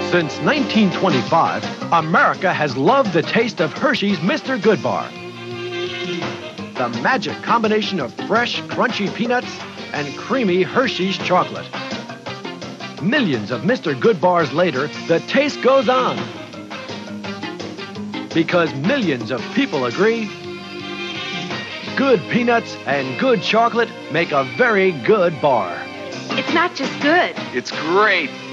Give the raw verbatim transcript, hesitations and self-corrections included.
Since nineteen twenty-five, America has loved the taste of Hershey's Mister Goodbar. The magic combination of fresh, crunchy peanuts and creamy Hershey's chocolate. Millions of Mister Goodbars later, the taste goes on. Because millions of people agree, good peanuts and good chocolate make a very good bar. It's not just good. It's great.